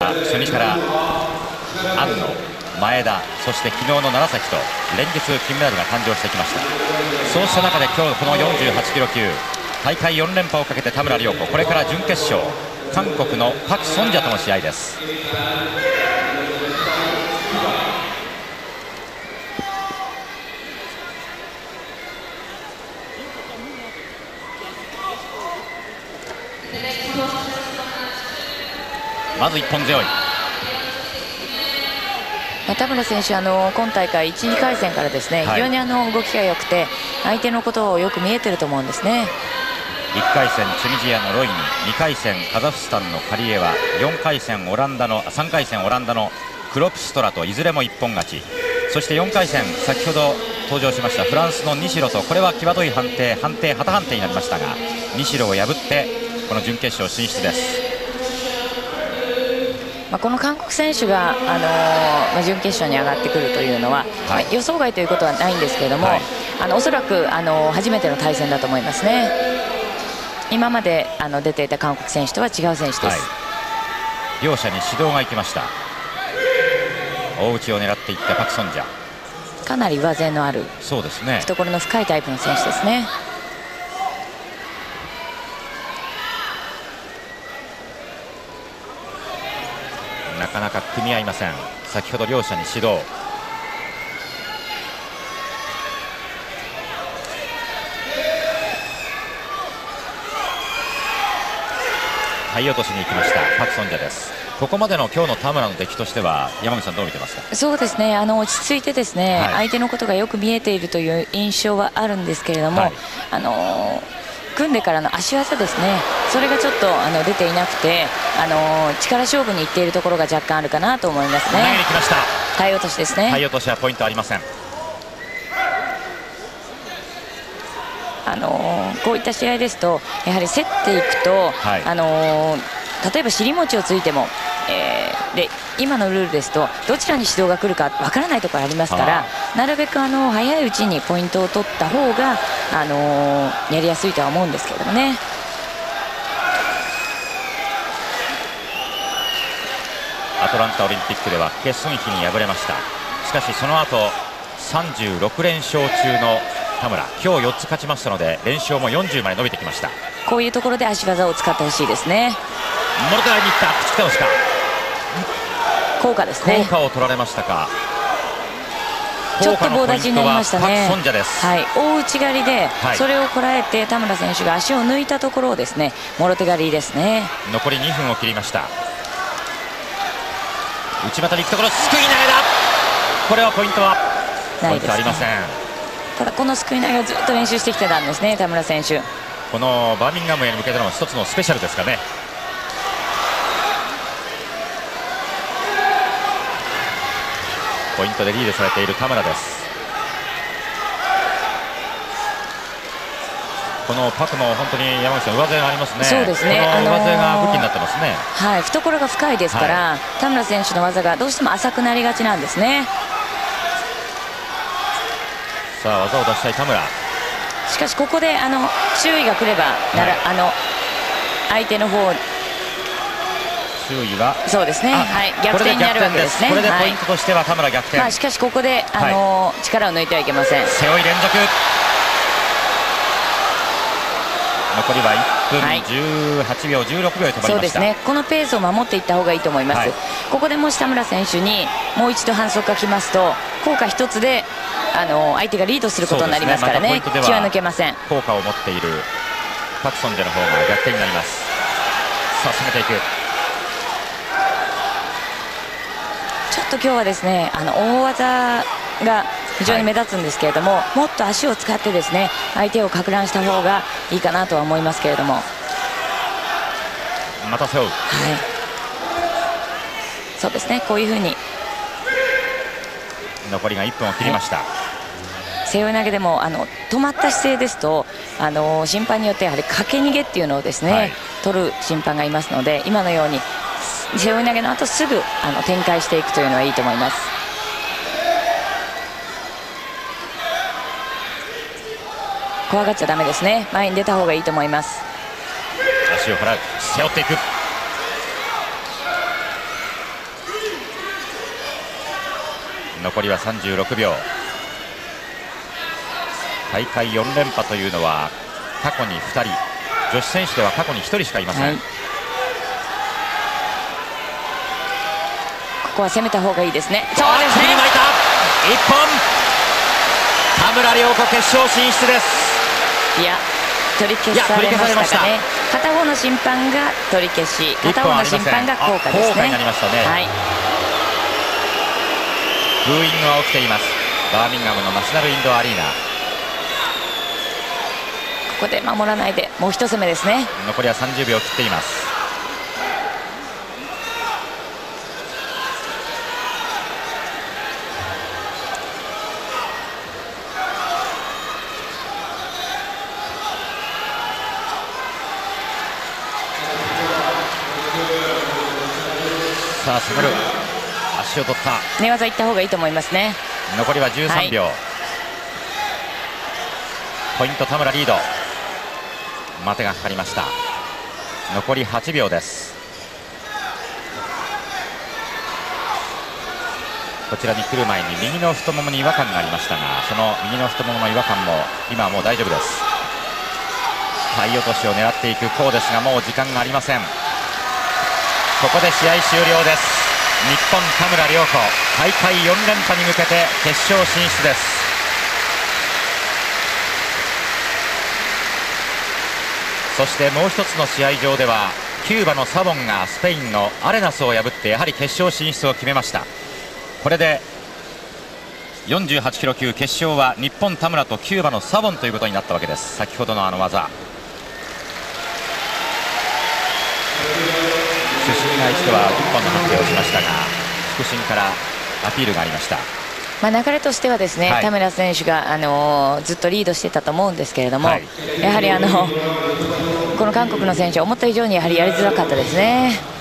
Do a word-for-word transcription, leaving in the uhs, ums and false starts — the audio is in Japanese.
は初日から安野、前田、そして昨日の楢崎と連日金メダルが誕生してきました。そうした中で今日このよんじゅうはちキロ級大会よん連覇をかけて田村亮子、これから準決勝韓国のパク・ソンジャとの試合です。まず一本背負い。 田村選手、あの今大会いち、にかい戦からですね、はい、非常にあの動きが良くて相手のことをよく見えてると思うんですね。 いっかい戦チュニジアのロイニ、にかい戦カザフスタンのカリエワ、よんかい戦オランダのさんかい戦オランダのクロプストラといずれも一本勝ち、そしてよんかい戦先ほど登場しましたフランスの西野と、これは際どい判定判定旗判定になりましたが西野を破ってこの準決勝進出です。 まあ、この韓国選手が、あのーまあ、準決勝に上がってくるというのは、はい、まあ、予想外ということはないんですけれども、はい、あのおそらく、あのー、初めての対戦だと思いますね。今まであの出ていた韓国選手とは違う選手です。はい、 両者に指導が行きました。大内を狙っていったパク・ソンジャ、 かなり上背のある、 そうですね、 懐の深いタイプの選手ですね。 なかなか組み合いません。先ほど両者に指導。体落としに行きましたパク・ソンジャです。ここまでの今日の田村の出来としては山口さんどう見てますか？ そうですね、あの落ち着いてですね、はい、相手のことがよく見えているという印象はあるんですけれども、はい、あのー組んでからの足技ですね、それがちょっとあの出ていなくて、あの力勝負にいっているところが若干あるかなと思いますね。 投げに来ました。 体落としですね。 体落としはポイントありません。 あのこういった試合ですとやはり競っていくと、はい、あの例えば尻餅をついても、えー、で今のルールですとどちらに指導が来るかわからないところありますから、なるべくあの早いうちにポイントを取った方が、あのー、やりやすいとは思うんですけれどもね。 アトランタオリンピックではケ・スンヒに敗れました。しかしその後さんじゅうろく連勝中の田村、今日よっつ勝ちましたので連勝もよんじゅうまで伸びてきました。 こういうところで足技を使ってほしいですね。 モルテガイに行った、口倒しか、 効果ですね。 効果を取られましたか。 ちょっと棒立ちになりましたね。 パク・ソンジャです。 はい、大内刈りで、はい、それをこらえて田村選手が足を抜いたところをですね、もろ手刈りですね。 残りにふんを切りました。内股に行くところ、すくい投げだ。これはポイントはないですね。 ポイントありません。 ただこのすくい投げをずっと練習してきてたんですね、田村選手。 このバーミンガムへに向けての一つのスペシャルですかね。ポイントでリードされている田村です。このパクも本当に山口さん上背がありますね。 そうですね、 この上背が武器になってますね。 あのー、はい、懐が深いですから、はい、田村選手の技がどうしても浅くなりがちなんですね。 さあ技を出したい田村。 しかしここであの注意が来ればなら、はい、あの相手の方注意はそうですね、はい、逆転になるわけですね。 これでポイントとしては田村逆転、 まあ、しかしここであの、はい、力を抜いてはいけません。 背負い連続。残りはいっぷんじゅうはちびょうじゅうろくびょうで止まりました。 そうですね、このペースを守っていった方がいいと思います。はい、ここでもし田村選手にもう一度反則が来ますと効果一つであの相手がリードすることになりますからね、ま、気は抜けません。 効果を持っているパク・ソンジャの方が逆転になります。さあ攻めていく。 ちょっと今日はですね、あの大技が非常に目立つんですけれども、はい、もっと足を使ってですね相手をか乱した方がいいかなとは思いますけれども。 また背負う、はい、 そうですね、こういうふうに残りがいっぷんを切りました。はい、 背負い投げでもあの止まった姿勢ですとあの審判によってやはりかけ逃げっていうのをですね、はい、取る審判がいますので、今のように背負い投げの後すぐあの展開していくというのはいいと思います。怖がっちゃダメですね。前に出た方がいいと思います。 足を払う、背負っていく。 残りはさんじゅうろくびょう。大会よん連覇というのは過去にふたり、女子選手では過去にひとりしかいません、はい、ここは攻めた方がいいですね。そうですね、 振りまいたいっぽん、田村亮子決勝進出です。 いや取り消されましたかね。片方の審判が取り消し、片方の審判が効果ですね。 効果になりましたね、はい、ブーイングは起きています。バーミンガムのナショナルインドアリーナ。 ここで守らないでもう一攻めですね。 残りはさんじゅうびょう切っています。さあ攻める、足を取った。 寝技いった方がいいと思いますね。 残りはじゅうさんびょう、はい、ポイント田村リード。待てがかかりました。残りはちびょうです。こちらに来る前に右の太ももに違和感がありましたが、その右の太ももの違和感も今はもう大丈夫です。体落としを狙っていくコーですが、もう時間がありません。ここで試合終了です。日本田村亮子、大会よん連覇に向けて決勝進出です。そしてもう一つの試合場ではキューバのサボンがスペインのアレナスを破ってやはり決勝進出を決めました。これでよんじゅうはちキロ級決勝は日本田村とキューバのサボンということになったわけです。先ほどのあの技、主審が一度はいっぽんの判定をしましたが、副審からアピールがありました。 まあ、流れとしてはですね、はい、田村選手が、あのー、ずっとリードしてたと思うんですけれども、はい、やはり、あのこの韓国の選手は思った以上にやはりやりづらかったですね。